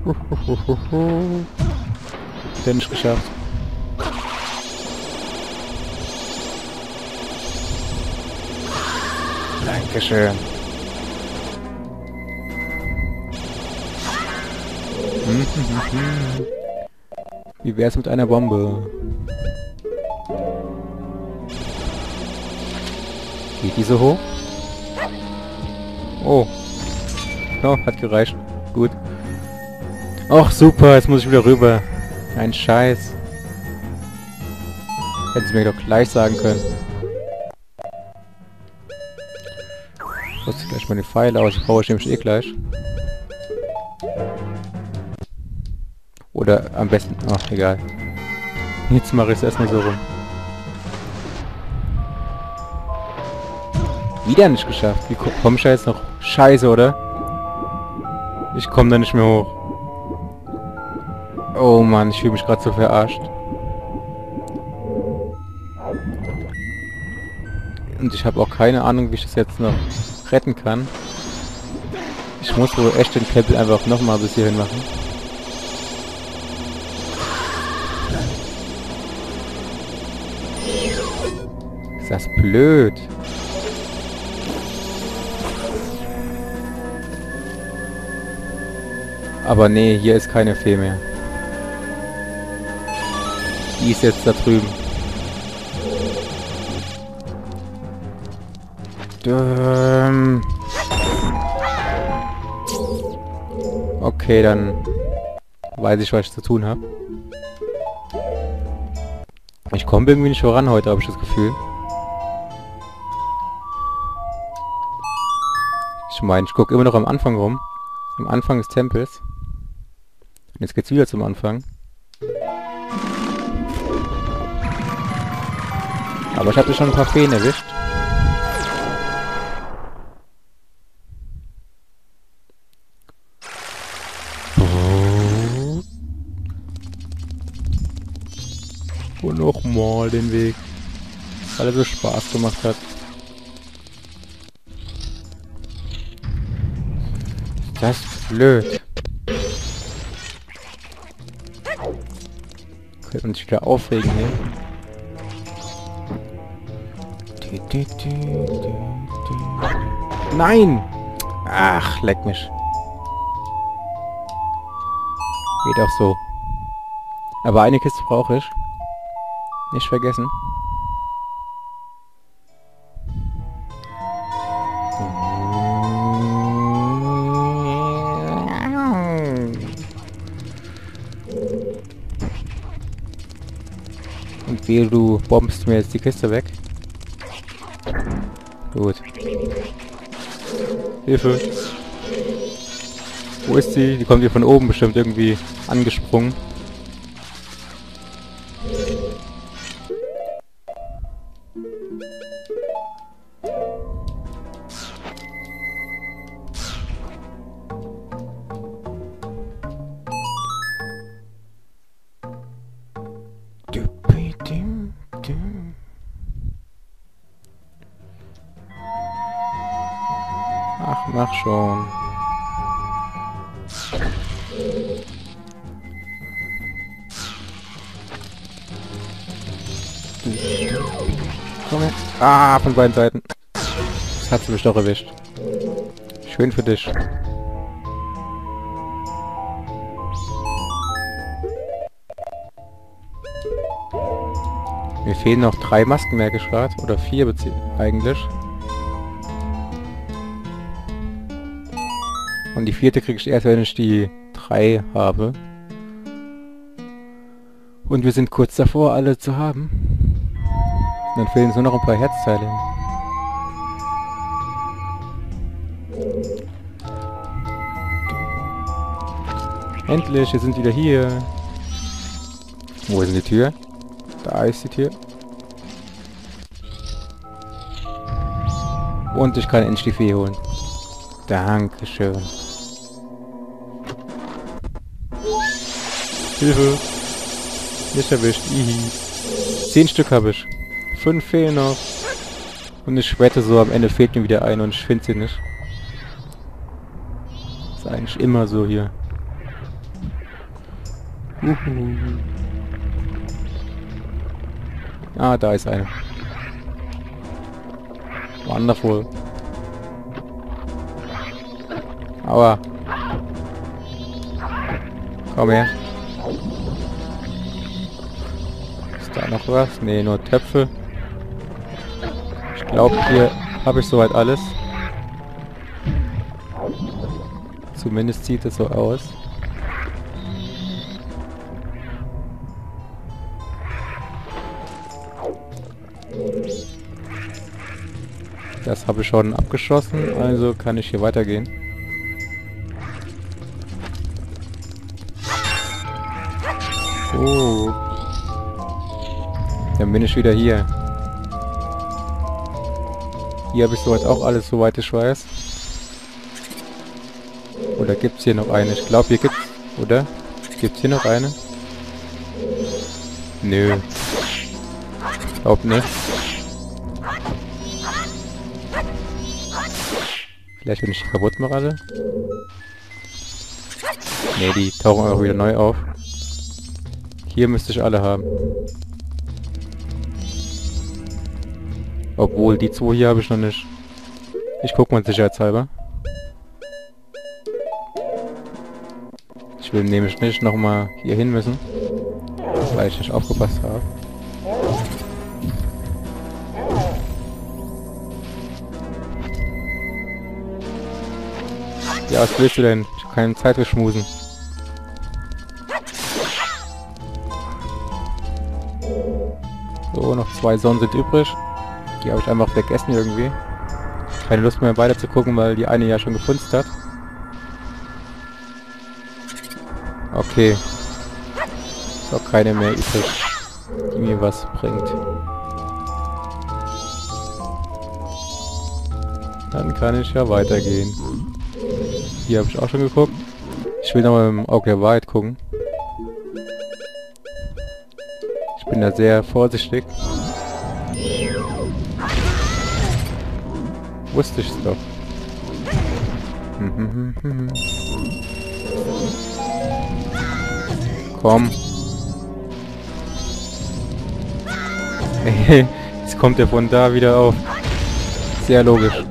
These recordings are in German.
Den nicht geschafft. Dankeschön. Wie wär's mit einer Bombe? Geht die so hoch? Oh. Oh, hat gereicht. Gut. Och, super, jetzt muss ich wieder rüber. Ein Scheiß. Hätten sie mir doch gleich sagen können. Ich rüste gleich mal die Pfeile aus. Ich brauche ich nämlich eh gleich. Oder am besten... Ach, egal. Jetzt mache ich es erstmal so rum. Wieder nicht geschafft. Wie komm ich da jetzt noch? Scheiße, oder? Ich komme da nicht mehr hoch. Oh Mann, ich fühle mich gerade so verarscht. Und ich habe auch keine Ahnung, wie ich das jetzt noch retten kann. Ich muss wohl echt den Tempel einfach nochmal bis hierhin machen. Ist das blöd? Aber nee, hier ist keine Fee mehr. Die ist jetzt da drüben. Okay, dann weiß ich, was ich zu tun habe. Ich komme irgendwie nicht voran heute, habe ich das Gefühl. Ich meine, ich gucke immer noch am Anfang rum. Am Anfang des Tempels. Und jetzt geht's wieder zum Anfang. Aber ich hatte schon ein paar Feen erwischt. Und nochmal den Weg. Weil er so Spaß gemacht hat. Das ist blöd. Könnte man sich wieder aufregen hier. Nein! Ach, leck mich. Geht auch so. Aber eine Kiste brauche ich. Nicht vergessen. Und wehe, du bombst mir jetzt die Kiste weg. Gut. Hilfe. Wo ist sie? Die kommt hier von oben bestimmt irgendwie angesprungen. Ach, mach schon. Komm her. Ah, von beiden Seiten. Das hat sie mich doch erwischt. Schön für dich. Mir fehlen noch 3 Masken, merke ich gerade. Oder 4 eigentlich. Und die 4. kriege ich erst, wenn ich die 3 habe. Und wir sind kurz davor, alle zu haben. Und dann fehlen uns nur noch ein paar Herzteile. Endlich, wir sind wieder hier. Wo ist denn die Tür? Da ist die Tür. Und ich kann endlich die Fee holen. Dankeschön. Hilfe. Nicht erwischt. Ihi. 10 Stück habe ich. 5 fehlen noch. Und ich wette so, am Ende fehlt mir wieder eine und ich finde sie nicht. Ist eigentlich immer so hier. Uhu. Ah, da ist eine. Wonderful. Aua. Komm her. Ist da noch was? Nee, nur Töpfe. Ich glaube, hier habe ich soweit alles. Zumindest sieht es so aus. Das habe ich schon abgeschossen, also kann ich hier weitergehen. Oh. Dann bin ich wieder hier. Hier habe ich soweit auch alles, soweit ich weiß. Oder gibt es hier noch eine? Ich glaube, hier gibt's, oder? Gibt es hier noch eine? Nö. Ich glaube nicht. Vielleicht, wenn ich die kaputt mache alle? Ne, die tauchen auch wieder neu auf. Hier müsste ich alle haben. Obwohl, die zwei hier habe ich noch nicht. Ich gucke mal sicherheitshalber. Ich will nämlich nicht nochmal hier hin müssen, weil ich nicht aufgepasst habe. Ja, was willst du denn? Ich habe keine Zeit für Schmusen. So, noch 2 Sonnen sind übrig. Die habe ich einfach vergessen irgendwie. Keine Lust mehr weiter zu gucken, weil die eine ja schon gefunzt hat. Okay. Ist auch keine mehr übrig, die mir was bringt. Dann kann ich ja weitergehen. Hier habe ich auch schon geguckt. Ich will nochmal im Auge der Wahrheit gucken. Ich bin da sehr vorsichtig. Wusste ich es doch. Komm. Jetzt kommt er von da wieder auf. Sehr logisch.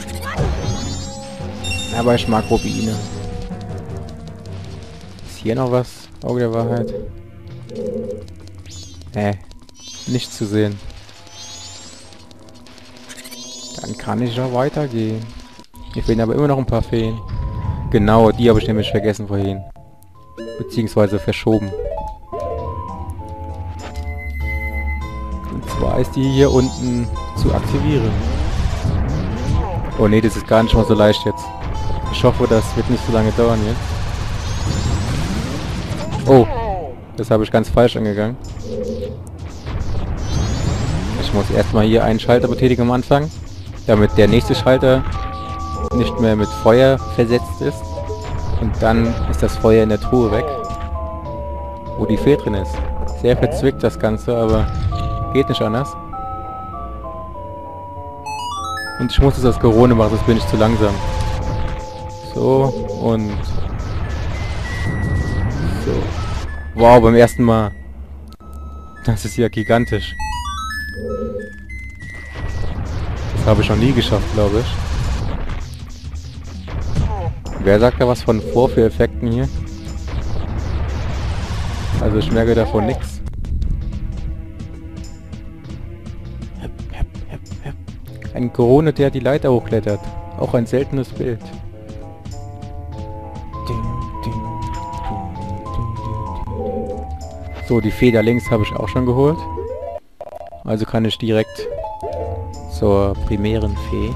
Aber ich mag Rubine. Ist hier noch was? Auge der Wahrheit? Nicht zu sehen. Dann kann ich ja weitergehen. Mir fehlen aber immer noch ein paar Feen. Genau, die habe ich nämlich vergessen vorhin. Beziehungsweise verschoben. Und zwar ist die hier unten zu aktivieren. Oh ne, das ist gar nicht mal so leicht jetzt. Ich hoffe, das wird nicht so lange dauern jetzt. Oh, das habe ich ganz falsch angegangen. Ich muss erstmal hier einen Schalter betätigen am Anfang, damit der nächste Schalter nicht mehr mit Feuer versetzt ist. Und dann ist das Feuer in der Truhe weg, wo die Fee drin ist. Sehr verzwickt das Ganze, aber geht nicht anders. Und ich muss es als Corona machen, sonst bin ich zu langsam. So, und... so. Wow, beim ersten Mal. Das ist ja gigantisch. Das habe ich noch nie geschafft, glaube ich. Wer sagt da was von Vorführeffekten hier? Also ich merke davon nichts. Ein Corona, der die Leiter hochklettert. Auch ein seltenes Bild. So, die Feder links habe ich auch schon geholt. Also kann ich direkt zur primären Fee.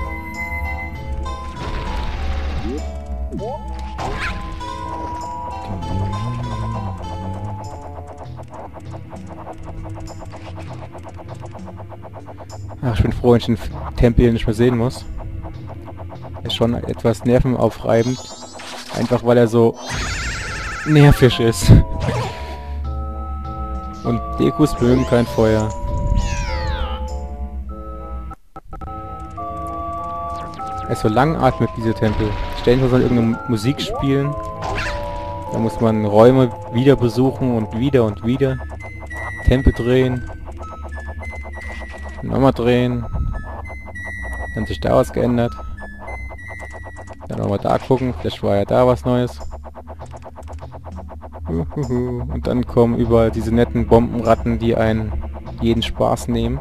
Ach, ich bin froh, wenn ich den Tempel nicht mehr sehen muss. Ist schon etwas nervenaufreibend. Einfach weil er so nervig ist. Und Dekus mögen kein Feuer. Er ist so langatmig, dieser Tempel. Stellen wir, soll irgendeine Musik spielen. Da muss man Räume wieder besuchen und wieder. Tempel drehen. Nochmal drehen. Dann hat sich da was geändert. Dann nochmal da gucken. Vielleicht war ja da was Neues. Und dann kommen überall diese netten Bombenratten, die einen jeden Spaß nehmen.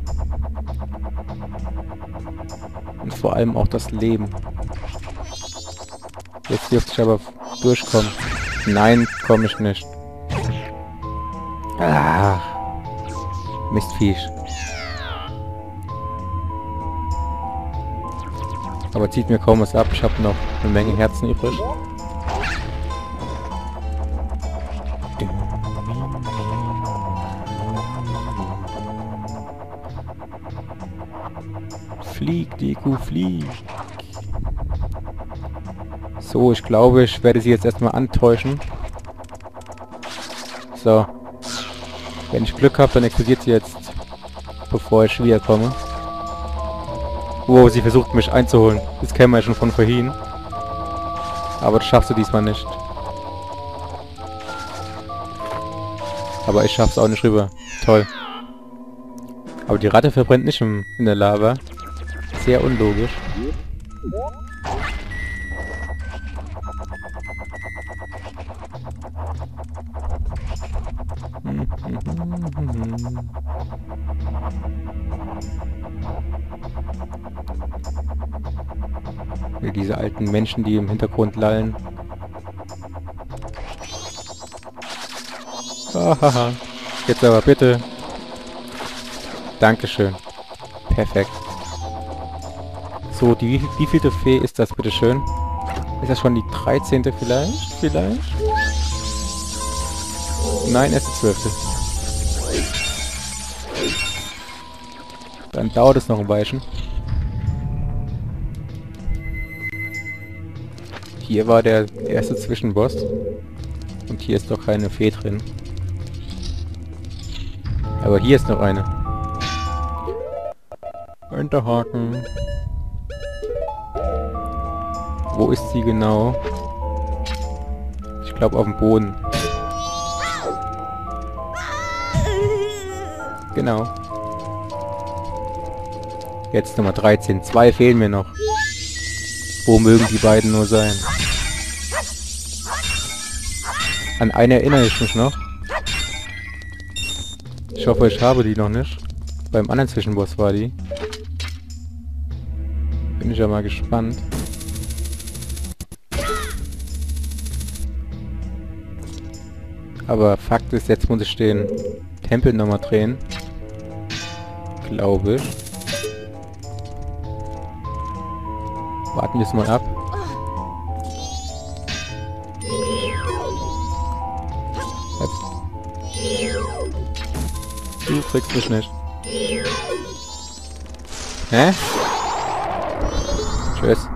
Und vor allem auch das Leben. Jetzt dürfte ich aber durchkommen. Nein, komme ich nicht. Ah, Mistviech. Aber zieht mir kaum was ab. Ich habe noch eine Menge Herzen übrig. Flieg, Deku, flieg. So, ich glaube, ich werde sie jetzt erstmal antäuschen. So. Wenn ich Glück habe, dann explodiert sie jetzt, bevor ich wiederkomme. Wow, sie versucht mich einzuholen. Das kennen wir ja schon von vorhin. Aber das schaffst du diesmal nicht. Aber ich schaff's auch nicht rüber. Toll. Aber die Ratte verbrennt nicht in der Lava. Sehr unlogisch. Diese alten Menschen, die im Hintergrund lallen. Hahaha. Jetzt aber bitte. Dankeschön. Perfekt. So, wie vielte Fee ist das, bitteschön? Ist das schon die 13. vielleicht? Nein, erst die 12. Dann dauert es noch ein Weilchen. Hier war der erste Zwischenboss. Und hier ist doch keine Fee drin. Aber hier ist noch eine. Unterhaken. Wo ist sie genau? Ich glaube auf dem Boden. Genau. Jetzt Nummer 13. 2 fehlen mir noch. Wo mögen die beiden nur sein? An eine erinnere ich mich noch. Ich hoffe, ich habe die noch nicht. Beim anderen Zwischenboss war die. Bin ich ja mal gespannt. Aber Fakt ist, jetzt muss ich den Tempel nochmal drehen. Glaube ich. Warten wir es mal ab. Du kriegst mich nicht. Hä? Tschüss.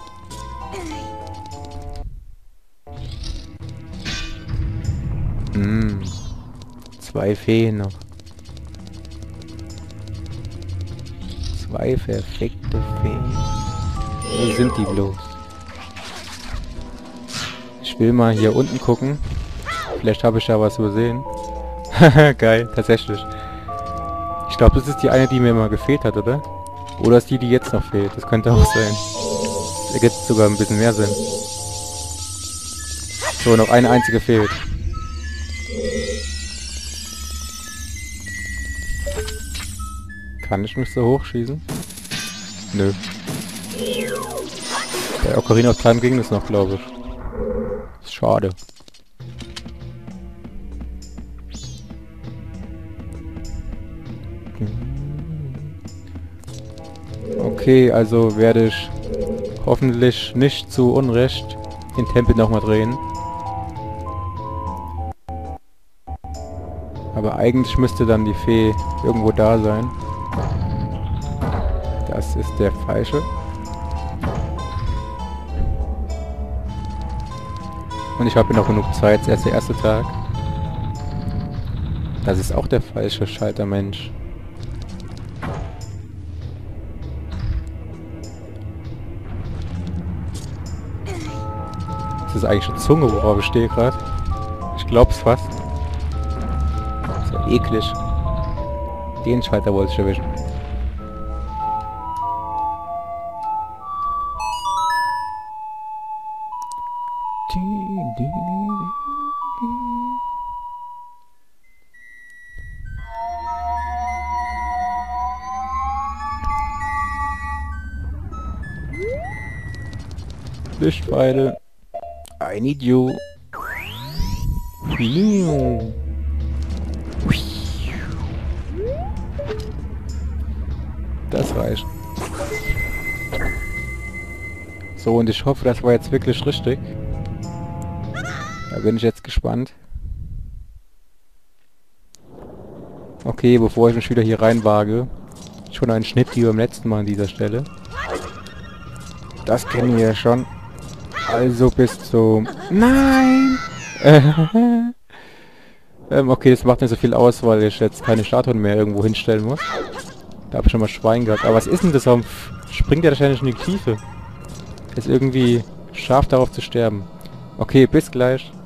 Hm. 2 Feen noch. 2 perfekte Feen. Wo sind die bloß? Ich will mal hier unten gucken. Vielleicht habe ich da was übersehen. Geil, tatsächlich. Ich glaube, das ist die eine, die mir mal gefehlt hat, oder? Oder ist die, die jetzt noch fehlt? Das könnte auch sein. Da gibt es sogar ein bisschen mehr Sinn. So, noch eine einzige fehlt. Kann ich mich so hochschießen? Nö. Bei Ocarina of Time ging das noch, glaube ich. Ist schade. Okay, also werde ich hoffentlich nicht zu Unrecht den Tempel nochmal drehen. Aber eigentlich müsste dann die Fee irgendwo da sein. Das ist der falsche. Und ich habe noch genug Zeit, es ist erst der erste Tag. Das ist auch der falsche Schalter, Mensch. Das ist eigentlich eine Zunge, worauf ich stehe gerade. glaub's fast. Ist ja eklig. Den Schalter wollte ich erwischen. Lichtpfeile. I need you. Das reicht. So, und ich hoffe, das war jetzt wirklich richtig. Da bin ich jetzt gespannt. Okay, bevor ich mich wieder hier reinwage, schon einen Schnitt wie beim letzten Mal an dieser Stelle. Das kennen wir ja schon. Also bis zum... Nein! Okay, das macht nicht so viel aus, weil ich jetzt keine Statuen mehr irgendwo hinstellen muss. Da habe ich schon mal Schwein gehabt. Aber was ist denn das? Warum springt der wahrscheinlich in die Tiefe? Ist irgendwie scharf darauf zu sterben. Okay, bis gleich.